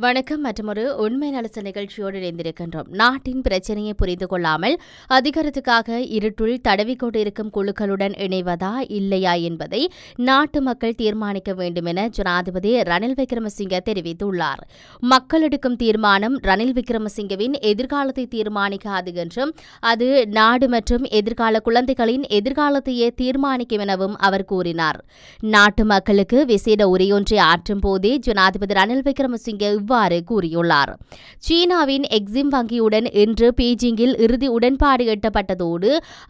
வணக்கம். மற்றொரு உண்மை நலச நிகழ்ச்சியோடு இணைந்திருக்கின்றோம். நாட்டின் பிரச்சனையை புரிந்து கொள்ளாமல் அதிகாரத்துக்காக இருட்டுள் தடவிக்கொண்டிருக்கும் குழுக்களுடன் இணைவதா இல்லையா என்பதை நாட்டு மக்கள் தீர்மானிக்க வேண்டும் என ஜனாதிபதி ரணில் விக்ரமசிங்க தெரிவித்துள்ளார். மக்கள் எடுக்கும் தீர்மானம் ரணில் விக்ரமசிங்கவின் எதிர்காலத்தை தீர்மானிக்காது என்றும் அது நாடு மற்றும் எதிர்கால குழந்தைகளின் எதிர்காலத்தையே தீர்மானிக்கும் எனவும் அவர் கூறினார். நாட்டு மக்களுக்கு விசேட உரையொன்றை ஆற்றும் போதே ஜனாதிபதி ரணில் விக்ரமசிங்க இவ்வாறு கூறியுள்ளார். சீனாவின் எக்ஸிம் வங்கியுடன் இன்று பீஜிங்கில் இறுதி உடன்பாடு எட்டப்பட்டதோடு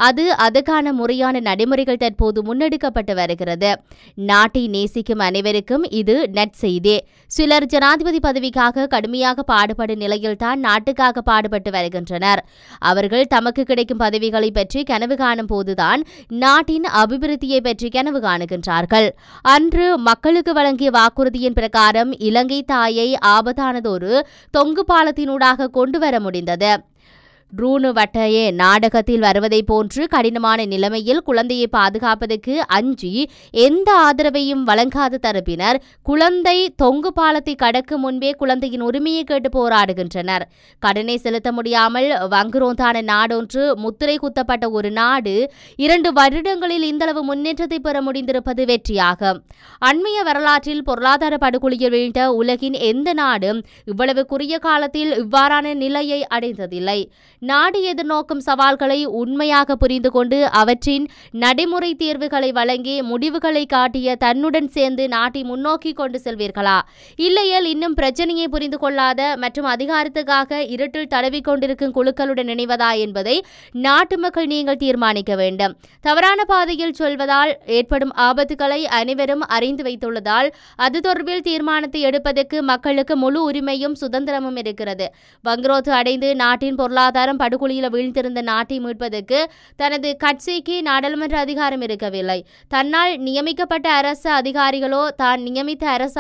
அதற்கான முறையான நடைமுறைகள் தற்போது முன்னெடுக்கப்பட்டு வருகிறது. நாட்டை நேசிக்கும் அனைவருக்கும் இது நற்செய்தி. சிலர் ஜனாதிபதி பதவிக்காக கடுமையாக பாடுபடும் நிலையில்தான் நாட்டுக்காக பாடுபட்டு வருகின்றனர். அவர்கள் தமக்கு கிடைக்கும் பதவிகளை பற்றி கனவு காணும் போதுதான் நாட்டின் அபிவிருத்தியை பற்றி கனவு காணுகின்றார்கள். அன்று மக்களுக்கு வழங்கிய வாக்குறுதியின் பிரகாரம் இலங்கை தாயை ஆபத்தானதொரு தொங்கு பாலத்தினூடாக கொண்டுவர முடிந்தது. ட்ரூனு வட்டையே நாடகத்தில் வருவதைப் போன்று கடினமான நிலைமையில் குழந்தையை பாதுகாப்பதற்கு அஞ்சி எந்த ஆதரவையும் வழங்காத தரப்பினர் குழந்தை தொங்கு பாலத்தை கடக்கும் முன்பே குழந்தையின் உரிமையை கேட்டு போராடுகின்றனர். கடனை செலுத்த முடியாமல் வங்குரோந்தான நாடொன்று முத்திரை குத்தப்பட்ட ஒரு நாடு 2 வருடங்களில் இந்தளவு முன்னேற்றத்தை பெற முடிந்திருப்பது வெற்றியாகும். அண்மைய வரலாற்றில் பொருளாதார படுகொலியில் வீழ்ந்த உலகின் எந்த நாடும் இவ்வளவு குறுகிய காலத்தில் இவ்வாறான நிலையை அடைந்ததில்லை. நாடு எதிர்நோக்கும் சவால்களை உண்மையாக புரிந்து கொண்டு அவற்றின் நடைமுறை தீர்வுகளை வழங்கி முடிவுகளை காட்டிய தன்னுடன் சேர்ந்து நாட்டை முன்னோக்கி கொண்டு செல்வீர்களா? இல்லையேல் இன்னும் பிரச்சனையை புரிந்து கொள்ளாத மற்றும் அதிகாரத்துக்காக இருட்டில் தடவிக்கொண்டிருக்கும் குழுக்களுடன் இணைவதா என்பதை நாட்டு மக்கள் நீங்கள் தீர்மானிக்க வேண்டும். தவறான பாதையில் சொல்வதால் ஏற்படும் ஆபத்துக்களை அனைவரும் அறிந்து வைத்துள்ளதால் அது தொடர்பில் தீர்மானத்தை எடுப்பதற்கு மக்களுக்கு முழு உரிமையும் சுதந்திரமும் இருக்கிறது. வங்குரோத்து அடைந்து நாட்டின் பொருளாதாரம் படுகொலியில் வீழ்ந்திருந்த நாட்டை மீட்பதற்கு தனது கட்சிக்கு நாடாளுமன்ற அதிகாரம் இருக்கவில்லை. தன்னால் நியமிக்கப்பட்ட அரசு அதிகாரிகளோ தான் நியமித்த அரசு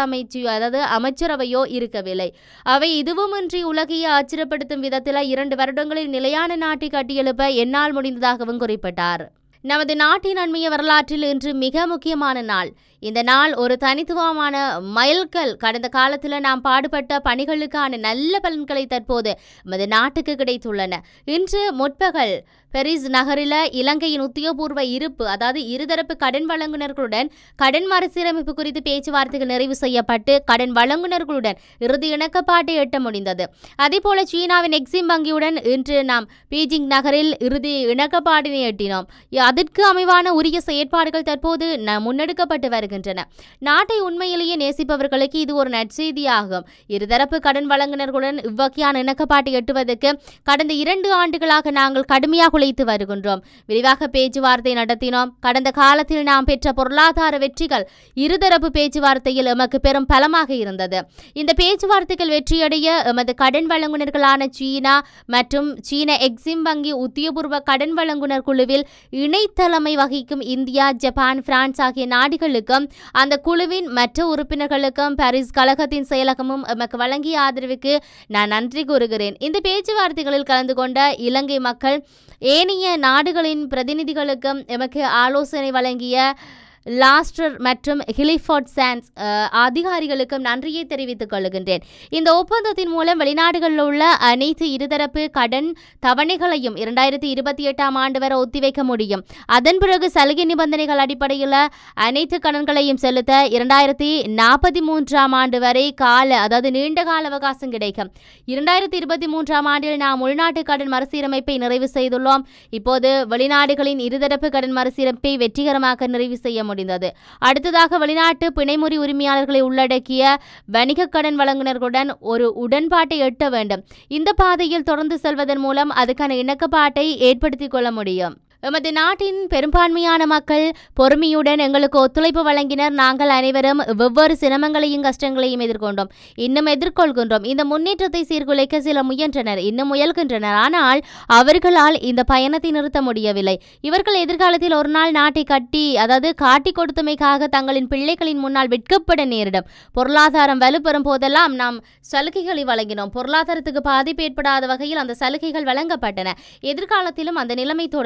அமைச்சரவையோ இருக்கவில்லை. அவை இதுவுமின்றி உலகையே ஆச்சரியப்படுத்தும் விதத்தில் 2 வருடங்களில் நிலையான நாட்டை கட்டியெழுப்ப என்னால் முடிந்ததாகவும் குறிப்பிட்டார். நமது நாட்டின் அண்மைய வரலாற்றில் இன்று மிக முக்கியமான நாள். இந்த நாள் ஒரு தனித்துவமான மைல்கல். கடந்த காலத்தில் நாம் பாடுபட்ட பணிகளுக்கான நல்ல பலன்களை தற்போது நமது நாட்டுக்கு கிடைத்துள்ளன. இன்று முற்பகல் பெரிஸ் நகரில் இலங்கையின் உத்தியோகபூர்வ இருப்பு இருதரப்பு கடன் வழங்குனர்களுடன் கடன் மறுசீரமைப்பு குறித்து பேச்சுவார்த்தைகள் நிறைவு செய்யப்பட்டு கடன் வழங்குனர்களுடன் இறுதி இணக்கப்பாட்டை எட்ட முடிந்தது. அதேபோல சீனாவின் எக்ஸிம் வங்கியுடன் இன்று நாம் பீஜிங் நகரில் இறுதி இணக்கப்பாட்டினை எட்டினோம். அதற்கு அமைவான உரிய செயற்பாடுகள் தற்போது முன்னெடுக்கப்பட்டு வருகின்றன. நாட்டை உண்மையிலேயே நேசிப்பவர்களுக்கு இது ஒரு நற்செய்தியாகும். இருதரப்பு கடன் வழங்குனர்களுடன் இவ்வகையான இணக்கப்பாட்டை எட்டுவதற்கு கடந்த 2 ஆண்டுகளாக நாங்கள் கடுமையாக உழைத்து வருகின்றோம். விரிவாக பேச்சுவார்த்தை நடத்தினோம். கடந்த காலத்தில் நாம் பெற்ற பொருளாதார வெற்றிகள் இருதரப்பு பேச்சுவார்த்தையில் எமக்கு பெரும் பலமாக இருந்தது. இந்த பேச்சுவார்த்தைகள் வெற்றியடைய எமது கடன் வழங்குனர்களான சீனா மற்றும் சீன எக்ஸிம் வங்கி உத்தியோகபூர்வ கடன் வழங்குனர் குழுவில் இணைத்தலைமை வகிக்கும் இந்தியா, ஜப்பான், பிரான்ஸ் ஆகிய நாடுகளுக்கும் அந்த குழுவின் மற்ற உறுப்பினர்களுக்கும் பாரிஸ் கழகத்தின் செயலகமும் எமக்கு வழங்கிய ஆதரவுக்கு நான் நன்றி கூறுகிறேன். இந்த பேச்சுவார்த்தைகளில் கலந்து கொண்ட இலங்கை மக்கள், ஏனைய நாடுகளின் பிரதிநிதிகளுக்கும் எமக்கு ஆலோசனை வழங்கிய லாஸ்டர் மற்றும் ஹிலிஃபோர்ட் சான்ஸ் அதிகாரிகளுக்கும் நன்றியை தெரிவித்துக் கொள்கின்றேன். இந்த ஒப்பந்தத்தின் மூலம் வெளிநாடுகளில் உள்ள அனைத்து இருதரப்பு கடன் தவணைகளையும் 2028ஆம் ஆண்டு வரை ஒத்திவைக்க முடியும். அதன் பிறகு சலுகை நிபந்தனைகள் அடிப்படையில் அனைத்து கடன்களையும் செலுத்த 2043ஆம் ஆண்டு வரை நீண்ட கால அவகாசம் கிடைக்கும். 2023ஆம் ஆண்டில் நாம் உள்நாட்டு கடன் மறுசீரமைப்பை நிறைவு செய்துள்ளோம். இப்போது வெளிநாடுகளின் இருதரப்பு கடன் மறுசீரமைப்பை வெற்றிகரமாக நிறைவு செய்ய முடிந்தது. அடுத்ததாக வெளிநாட்டு பிணைமுறி உரிமையாளர்களை உள்ளடக்கிய வணிக கடன் வழங்குனர்களுடன் ஒரு உடன்பாட்டை எட்ட வேண்டும். இந்த பாதையில் தொடர்ந்து செல்வதன் மூலம் அதுக்கான இணக்கப்பாட்டை ஏற்படுத்திக் கொள்ள முடியும். எமது நாட்டின் பெரும்பான்மையான மக்கள் பொறுமையுடன் எங்களுக்கு ஒத்துழைப்பு வழங்கினர். நாங்கள் அனைவரும் வெவ்வேறு சிரமங்களையும் கஷ்டங்களையும் எதிர்கொண்டோம், இன்னும் எதிர்கொள்கின்றோம். இந்த முன்னேற்றத்தை சீர்குலைக்க சில முயன்றனர், இன்னும் முயல்கின்றனர். ஆனால் அவர்களால் இந்த பயணத்தை நிறுத்த முடியவில்லை. இவர்கள் எதிர்காலத்தில் ஒரு நாள் நாட்டை காட்டி கொடுத்தமைக்காக தங்களின் பிள்ளைகளின் முன்னால் வெட்கப்பட நேரிடும். பொருளாதாரம் வலுப்பெறும் போதெல்லாம் நாம் சலுகைகளை வழங்கினோம். பொருளாதாரத்துக்கு பாதிப்பு ஏற்படாத வகையில் அந்த சலுகைகள் வழங்கப்பட்டன. எதிர்காலத்திலும் அந்த நிலைமை தொடரும். சரியான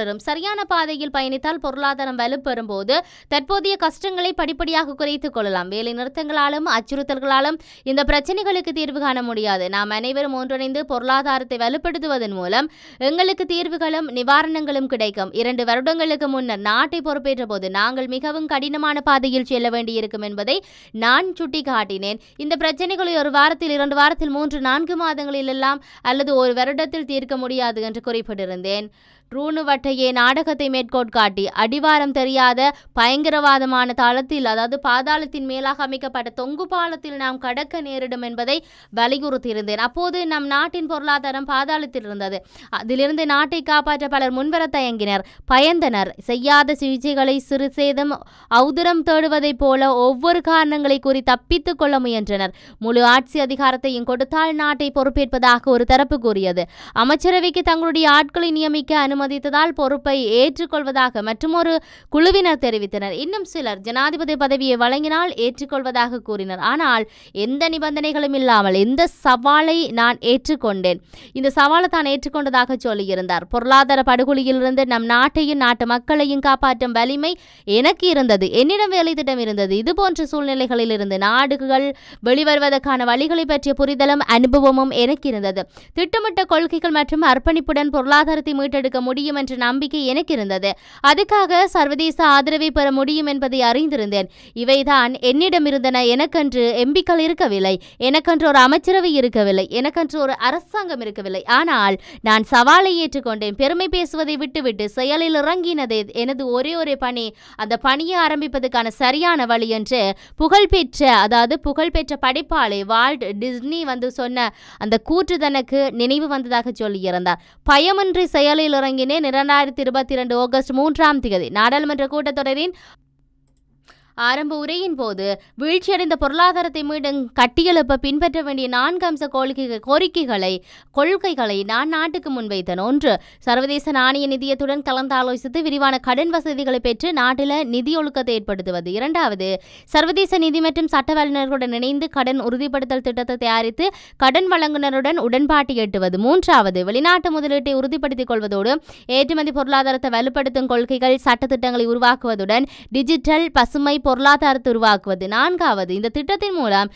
சரியான பாதையில் பயணித்தால் பொருளாதாரம் வலுப்பெறும் போது தற்போதைய கஷ்டங்களை படிப்படியாக குறைத்துக் கொள்ளலாம். வேலை நிறுத்தங்களாலும் அச்சுறுத்தல்களாலும் இந்த பிரச்சனைகளுக்கு தீர்வு காண முடியாது. நாம் அனைவரும் ஒன்றிணைந்து பொருளாதாரத்தை வலுப்படுத்துவதன் மூலம் எங்களுக்கு தீர்வுகளும் நிவாரணங்களும் கிடைக்கும். 2 வருடங்களுக்கு முன்னர் நாட்டை பொறுப்பேற்ற போது நாங்கள் மிகவும் கடினமான பாதையில் செல்ல வேண்டியிருக்கும் என்பதை நான் சுட்டிக்காட்டினேன். இந்த பிரச்சனைகளை ஒரு வாரத்தில் 2 வாரத்தில் 3-4 மாதங்களில் எல்லாம் அல்லது ஒரு வருடத்தில் தீர்க்க முடியாது என்று குறிப்பிட்டிருந்தேன். ரூணுவட்டையே நாடகத்தை மேற்கோட்காட்டி அடிவாரம் தெரியாத பயங்கரவாதமான தளத்தில், அதாவது பாதாளத்தின் மேலாக அமைக்கப்பட்ட தொங்கு பாலத்தில் நாம் கடக்க நேரிடும் என்பதை வலியுறுத்தியிருந்தேன். அப்போது நம் நாட்டின் பொருளாதாரம் பாதாளத்தில் இருந்தது. அதிலிருந்து நாட்டை காப்பாற்ற பலர் முன்வர தயங்கினர், பயந்தனர். செய்யாத சிகிச்சைகளை சிறு சேதம் ஔதரம் தேடுவதைப் போல ஒவ்வொரு காரணங்களை கூறி தப்பித்துக் கொள்ள முயன்றனர். முழு ஆட்சி அதிகாரத்தையும் கொடுத்தால் நாட்டை பொறுப்பேற்பதாக ஒரு தரப்பு கூறியது. அமைச்சரவைக்கு தங்களுடைய ஆட்களை நியமிக்க அனுமதித்ததால் பொறுப்பை ஏற்றுக்கொள்வதாக மற்றொரு குழுவினர் தெரிவித்தனர். இன்னும் சிலர் ஜனாதிபதி பதவியை வழங்கினால் ஏற்றுக்கொள்வதாக கூறினர். ஆனால் எந்த நிபந்தனைகளும் இல்லாமல் இந்த சவாலை நான் ஏற்றுக்கொண்டேன், இந்த சவாலை தான் ஏற்றுக்கொண்டதாக சொல்லியிருந்தார். பொருளாதார படுகொலியிலிருந்து நம் நாட்டையும் நாட்டு மக்களையும் காப்பாற்றும் வலிமை எனக்கு இருந்தது. என்னிடம் வேலை திட்டம் இருந்தது. இதுபோன்ற சூழ்நிலைகளில் இருந்து நாடுகள் வெளிவருவதற்கான வழிகளை பற்றிய புரிதலும் அனுபவமும் எனக்கு இருந்தது. திட்டமிட்ட கொள்கைகள் மற்றும் அர்ப்பணிப்புடன் பொருளாதாரத்தை மீட்டெடுக்க முடியும் என்ற நம்பிக்கை எனக்கு இருந்தது. அதுக்காக சர்வதேச ஆதரவை பெற முடியும் என்பதை அறிந்திருந்தேன். இவைதான் என்னிடம் இருந்தன. எனக்கென்று எம்பிக்கள் இருக்கவில்லை, எனக்கென்று ஒரு அமைச்சரவை இருக்கவில்லை, எனக்கென்று ஒரு அரசாங்கம் இருக்கவில்லை. ஆனால் நான் சவாலை ஏற்றுக்கொண்டேன். பெருமை பேசுவதை விட்டுவிட்டு செயலில் இறங்கினதே எனது ஒரே பணி. அந்த பணியை ஆரம்பிப்பதற்கான சரியான வழி என்று புகழ்பெற்ற படைப்பாளி வால்ட் டிஸ்னி சொன்ன அந்த கூற்று தனக்கு நினைவு வந்ததாக சொல்லியிருந்தார். பயமின்றி செயலில் இறங்கினேன். 2022 ஆகஸ்ட் 3ஆம் தேதி நாடாளுமன்ற கூட்டத்தொடரின் ஆரம்ப உரையின் போது வீழ்ச்சியடைந்த பொருளாதாரத்தை மீண்டும் கட்டியெழுப்ப பின்பற்ற வேண்டிய 4 அம்ச கொள்கைகளை நான் நாட்டுக்கு முன்வைத்தேன். 1. சர்வதேச நாணய நிதியத்துடன் கலந்தாலோசித்து விரிவான கடன் வசதிகளை பெற்று நாட்டில் நிதி ஒழுக்கத்தை ஏற்படுத்துவது. 2. சர்வதேச நிதி மற்றும் சட்ட வல்லுநர்களுடன் இணைந்து கடன் உறுதிப்படுத்தல் திட்டத்தை தயாரித்து கடன் வழங்குனருடன் உடன்பாட்டை எட்டுவது. 3. வெளிநாட்டு முதலீட்டை உறுதிப்படுத்திக் கொள்வதோடு ஏற்றுமதி பொருளாதாரத்தை வலுப்படுத்தும் கொள்கைகள் சட்டத்திட்டங்களை உருவாக்குவதுடன் டிஜிட்டல் பசுமை பொருளாதாரத்தை உருவாக்குவது. 4. இந்த திட்டத்தின் மூலம்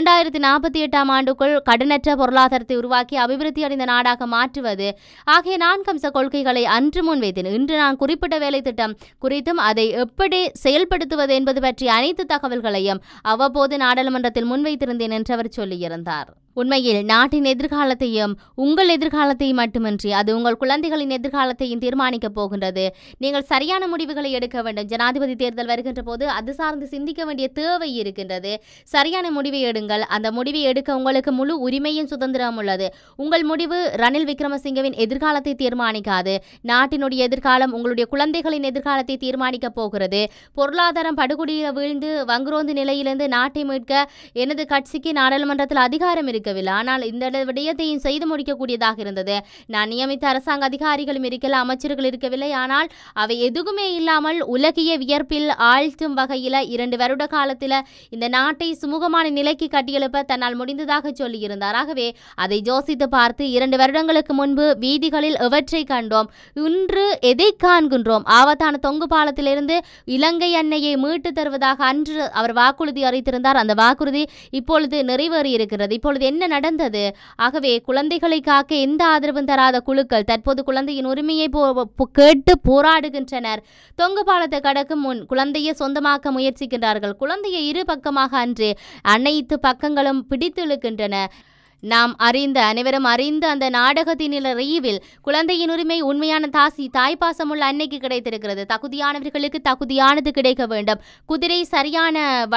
2048ஆம் ஆண்டுக்குள் கடனற்ற பொருளாதாரத்தை உருவாக்கி அபிவிருத்தி அடைந்த நாடாக மாற்றுவது ஆகிய 4 அம்ச கொள்கைகளை அன்று முன்வைத்தேன். இன்று நான் குறிப்பிட்ட வேலை திட்டம் குறித்தும் அதை எப்படி செயல்படுத்துவது என்பது பற்றிய அனைத்து தகவல்களையும் அவ்வப்போது நாடாளுமன்றத்தில் முன்வைத்திருந்தேன் என்று அவர் சொல்லியிருந்தார். உண்மையில் நாட்டின் எதிர்காலத்தையும் உங்கள் எதிர்காலத்தையும் மட்டுமின்றி அது உங்கள் குழந்தைகளின் எதிர்காலத்தையும் தீர்மானிக்கப் போகின்றது. நீங்கள் சரியான முடிவுகளை எடுக்க வேண்டும். ஜனாதிபதி தேர்தல் வருகின்ற போது அது சார்ந்து சிந்திக்க வேண்டிய தேவை இருக்கின்றது. சரியான முடிவை எடுங்கள். அந்த முடிவை எடுக்க உங்களுக்கு முழு உரிமையும் சுதந்திரம் உள்ளது. உங்கள் முடிவு ரணில் விக்ரமசிங்கவின் எதிர்காலத்தை தீர்மானிக்காது. நாட்டினுடைய எதிர்காலம் உங்களுடைய குழந்தைகளின் எதிர்காலத்தை தீர்மானிக்கப் போகிறது. பொருளாதாரம் படுகொலியில் வீழ்ந்து வங்குரோந்து நிலையிலிருந்து நாட்டை மீட்க எனது கட்சிக்கு நாடாளுமன்றத்தில் அதிகாரம் இருக்கவில்லை. ஆனால் இந்த விடயத்தையும் செய்து முடிக்கக்கூடியதாக இருந்தது. நான் நியமித்த அரசாங்க அதிகாரிகளும் இருக்கல, அமைச்சர்கள் இருக்கவில்லை. ஆனால் அவை எதுவுமே இல்லாமல் உலகிய வியர்ப்பில் ஆழ்த்தும் வகையில் 2 வருட காலத்தில் இந்த நாட்டை சுமூகமான நிலைக்கு கட்டியெழுப்ப தன்னால் முடிந்ததாக சொல்லியிருந்தார். ஆகவே அதை யோசித்து பார்த்து 2 வருடங்களுக்கு முன்பு வீதிகளில் எவற்றை கண்டோம், இன்று எதை காண்கின்றோம்? ஆபத்தான தொங்கு பாலத்திலிருந்து இலங்கை அன்னையை மீட்டு தருவதாக அன்று அவர் வாக்குறுதி அளித்திருந்தார். அந்த வாக்குறுதி இப்பொழுது நிறைவேறி இருக்கிறது. இப்பொழுது என்ன நடந்தது? ஆகவே குழந்தைகளை காக்க எந்த ஆதரவும் தராத குழுக்கள் தற்போது குழந்தையின் உரிமையை கேட்டு போராடுகின்றனர். தொங்கு பாலத்தை கடக்கும் முன் குழந்தையை சொந்தமாக்க முயற்சிக்கின்றார்கள். குழந்தையை இரு பக்கமாக அன்று அனைத்து பக்கங்களும் பிடித்து இழுக்கின்றன. நாம் அனைவரும் அறிந்த அந்த நாடகத்தின் ரீவில் குழந்தையின் உரிமை உண்மையான தாய்ப்பாசமுள்ள அன்னைக்கு கிடைத்திருக்கிறது. தகுதியானவர்களுக்கு தகுதியானது கிடைக்க வேண்டும். குதிரை சரியான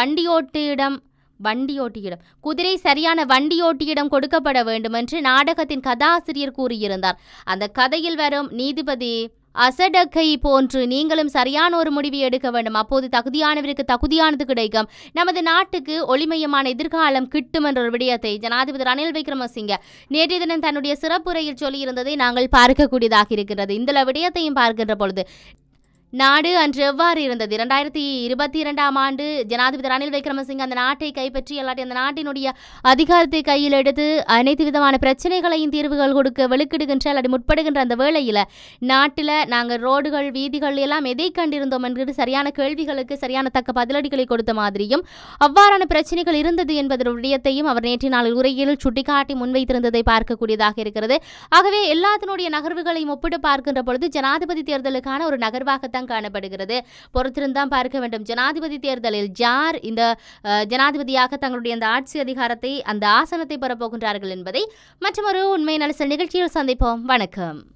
வண்டியோட்டியிடம் கொடுக்கப்பட வேண்டும் என்று நாடகத்தின் கதாசிரியர் கூறியிருந்தார். அந்த கதையில் வரும் நீதிபதி அசடக்கை போன்று நீங்களும் சரியான ஒரு முடிவை எடுக்க வேண்டும். அப்போது தகுதியானவருக்கு தகுதியானது கிடைக்கும். நமது நாட்டுக்கு ஒளிமயமான எதிர்காலம் கிட்டும் என்ற ஒரு விடயத்தை ஜனாதிபதி ரணில் விக்ரமசிங்க நேற்றைய தினம் தன்னுடைய சிறப்புரையில் சொல்லியிருந்ததை நாங்கள் பார்க்கக்கூடியதாக இருக்கிறது. இந்த விடயத்தையும் பார்க்கின்ற பொழுது நாடு அன்று எவ்வாறு இருந்தது? 2022ஆம் ஆண்டு ஜனாதிபதி ரணில் விக்ரமசிங்க அந்த நாட்டை கைப்பற்றி அல்லாட்டி அந்த நாட்டினுடைய அதிகாரத்தை கையில் எடுத்து அனைத்து விதமான பிரச்சனைகளையும் தீர்வுகள் கொடுக்க வெளிக்கிடுகின்ற அல்லது முற்படுகின்ற அந்த வேளையில் நாட்டில் நாங்கள் ரோடுகள் வீதிகள் எல்லாம் எதை கண்டிருந்தோம் என்று சரியான கேள்விகளுக்கு சரியான தக்க பதிலடிகளை கொடுத்த மாதிரியும் அவ்வாறான பிரச்சனைகள் இருந்தது என்பதன் விடயத்தையும் அவர் நேற்று நாள் உரையில் சுட்டிக்காட்டி முன்வைத்திருந்ததை பார்க்கக்கூடியதாக இருக்கிறது. ஆகவே எல்லாத்தினுடைய நகர்வுகளையும் ஒப்பிட்டு பார்க்கின்ற பொழுது ஜனாதிபதி தேர்தலுக்கான ஒரு நகர்வாகத்தான் காணப்படுகிறது. பொறுத்திருந்தான் பார்க்க வேண்டும் ஜனாதிபதி தேர்தலில் யார் இந்த ஜனாதிபதியாக தங்களுடைய அந்த ஆட்சி அதிகாரத்தை அந்த ஆசனத்தை பெறப்போகின்றார்கள் என்பதை மற்றொரு உண்மை நலசல் நிகழ்ச்சியில் சந்திப்போம். வணக்கம்.